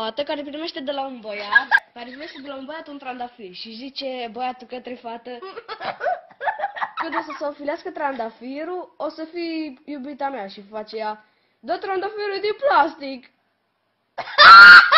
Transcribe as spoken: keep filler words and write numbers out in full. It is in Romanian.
fată care primește de la un băiat, care primește de la un băiat un trandafir și zice băiatul către fată: când o să se ofilească trandafirul, o să fii iubita mea. Și face ea: dă trandafirul din plastic.